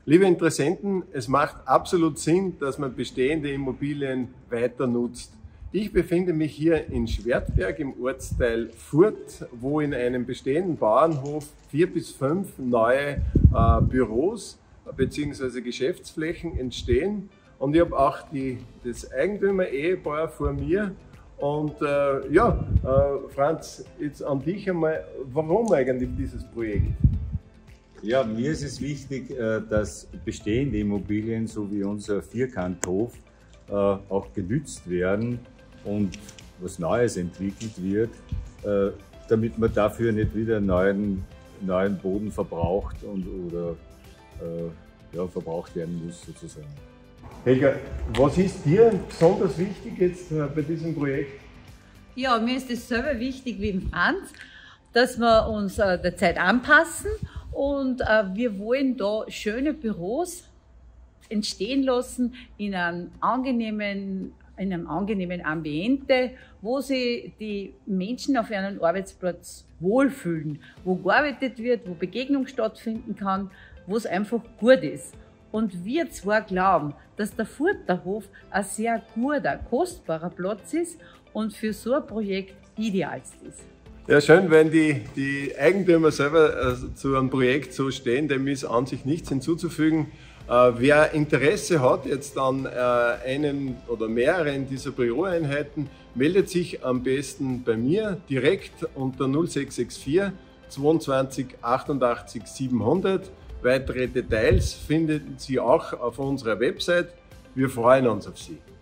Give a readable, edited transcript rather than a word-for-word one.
Liebe Interessenten, es macht absolut Sinn, dass man bestehende Immobilien weiter nutzt. Ich befinde mich hier in Schwertberg im Ortsteil Furth, wo in einem bestehenden Bauernhof 4 bis 5 neue Büros bzw. Geschäftsflächen entstehen. Und ich habe auch das Eigentümer-Ehepaar vor mir. Und Franz, jetzt an dich einmal, warum eigentlich dieses Projekt? Ja, mir ist es wichtig, dass bestehende Immobilien, so wie unser Vierkanthof, auch genützt werden und was Neues entwickelt wird, damit man dafür nicht wieder neuen Boden verbraucht oder verbraucht werden muss sozusagen. Helga, was ist dir besonders wichtig jetzt bei diesem Projekt? Ja, mir ist es selber wichtig wie im Franz, dass wir uns der Zeit anpassen und wir wollen da schöne Büros entstehen lassen in einem angenehmen Ambiente, wo sich die Menschen auf ihrem Arbeitsplatz wohlfühlen, wo gearbeitet wird, wo Begegnung stattfinden kann, wo es einfach gut ist. Und wir zwar glauben, dass der Further Hof ein sehr guter, kostbarer Platz ist und für so ein Projekt idealst ist. Ja, schön, wenn die Eigentümer selber zu einem Projekt so stehen, dem ist an sich nichts hinzuzufügen. Wer Interesse hat jetzt an einen oder mehreren dieser Büroeinheiten, meldet sich am besten bei mir direkt unter 0664 22 88 700. Weitere Details finden Sie auch auf unserer Website. Wir freuen uns auf Sie.